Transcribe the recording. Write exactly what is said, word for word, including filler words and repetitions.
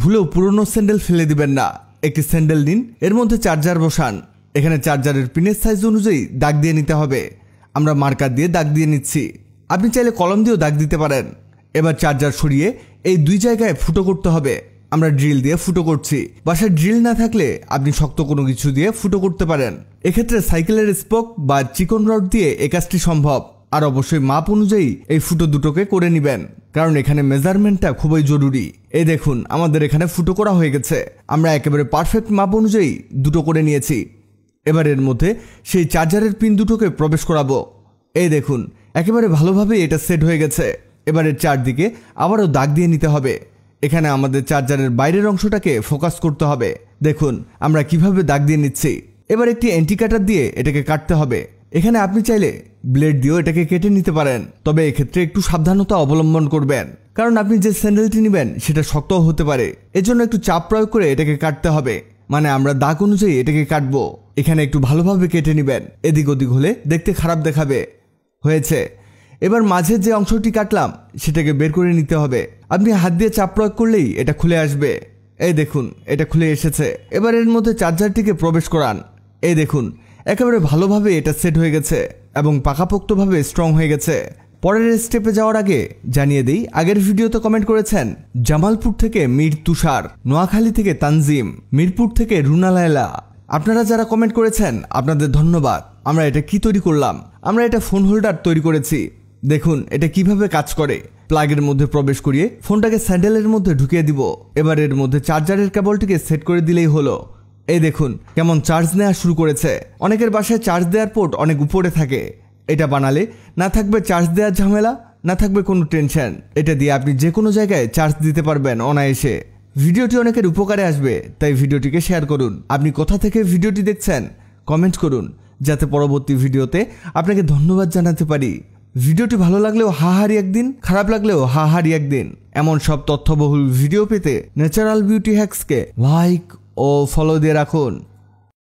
ভুলেও পুরনো স্যান্ডেল ফেলে দিবেন না। একটি স্যান্ডেল নিন, এর মধ্যে চার্জার বসান। এখানে চার্জারের পিনের সাইজ অনুযায়ী দাগ দিয়ে নিতে হবে। আমরা মার্কার দিয়ে দাগ দিয়ে নিচ্ছি, আপনি চাইলে কলম দিয়েও দাগ দিতে পারেন। এবার চার্জার সরিয়ে এই দুই জায়গায় ফুটো করতে হবে। আমরা ড্রিল দিয়ে ফুটো করছি। বাসায় ড্রিল না থাকলে আপনি শক্ত কোনো কিছু দিয়ে ফুটো করতে পারেন। এক্ষেত্রে সাইকেলের স্পোক বা চিকন রড দিয়ে এই কাজটি সম্ভব। আর অবশ্যই মাপ অনুযায়ী এই ফুটো দুটোকে করে নেবেন, কারণ এখানে মেজারমেন্টটা খুবই জরুরি। এই দেখুন, আমাদের এখানে ফুটো করা হয়ে গেছে। আমরা একেবারে পারফেক্ট মাপ অনুযায়ী দুটো করে নিয়েছি। এবার এর মধ্যে সেই চার্জারের পিন দুটোকে প্রবেশ করাবো। এই দেখুন, একেবারে ভালোভাবে এটা সেট হয়ে গেছে। এবার এর চারদিকে আবারও দাগ দিয়ে নিতে হবে। এখানে আমাদের চার্জারের বাইরের অংশটাকে ফোকাস করতে হবে। দেখুন আমরা কিভাবে দাগ দিয়ে নিচ্ছি। এবার একটি এন্টি কাটার দিয়ে এটাকে কাটতে হবে। এখানে আপনি চাইলে ব্লেড দিয়েও এটাকে কেটে নিতে পারেন, তবে এক্ষেত্রে একটু সাবধানতা অবলম্বন করবেন, কারণ আপনি যে স্যান্ডেলটি নেবেন সেটা শক্তও হতে পারে। এজন্য একটু চাপ প্রয়োগ করে এটাকে কাটতে হবে, মানে আমরা দাগ অনুযায়ী এটাকে কাটবো। এখানে একটু ভালোভাবে কেটে নেবেন, এদিক ওদিক হলে দেখতে খারাপ দেখাবে। হয়েছে। এবার মাঝের যে অংশটি কাটলাম সেটাকে বের করে নিতে হবে। আপনি হাত দিয়ে চাপ প্রয়োগ করলেই এটা খুলে আসবে। এই দেখুন, এটা খুলে এসেছে। এবার এর মধ্যে চার্জারটিকে প্রবেশ করান। এই দেখুন, একেবারে ভালোভাবে এটা সেট হয়ে গেছে এবং পাকাপোক্তভাবে স্ট্রং হয়ে গেছে। পরের স্টেপে যাওয়ার আগে জানিয়ে দিই, আগের ভিডিওতে কমেন্ট করেছেন জামালপুর থেকে মীর তুষার, নোয়াখালী থেকে তানজিম, মিরপুর থেকে রুনা লায়লা। আপনারা যারা কমেন্ট করেছেন আপনাদের ধন্যবাদ। আমরা এটা কি তৈরি করলাম? আমরা এটা ফোন হোল্ডার তৈরি করেছি। দেখুন এটা কিভাবে কাজ করে। প্লাগের মধ্যে প্রবেশ করিয়ে ফোনটাকে স্যান্ডেলের মধ্যে ঢুকিয়ে দিব। এবার এর মধ্যে চার্জারের কেবলটিকে সেট করে দিলেই হলো। এই দেখুন কেমন চার্জ নেওয়া শুরু করেছে। অনেকের বাসায় চার্জ দেওয়ার পোর্ট অনেক উপরে থাকে। এটা বানালে না থাকবে চার্জ দেওয়ার ঝামেলা, না থাকবে কোনো টেনশন। এটা দিয়ে আপনি যে কোনো জায়গায় চার্জ দিতে পারবেন অনায়াসে। ভিডিওটি অনেকের উপকারে আসবে, তাই ভিডিওটিকে শেয়ার করুন। আপনি কোথা থেকে ভিডিওটি দেখছেন কমেন্ট করুন, যাতে পরবর্তী ভিডিওতে আপনাকে ধন্যবাদ জানাতে পারি। ভিডিওটি ভালো লাগলেও হাহারি একদিন, খারাপ লাগলেও হাহারি একদিন। এমন সব তথ্যবহুল ভিডিও পেতে ন্যাচারাল বিউটি হ্যাক্সকে লাইক ও ফলো দিয়ে রাখুন।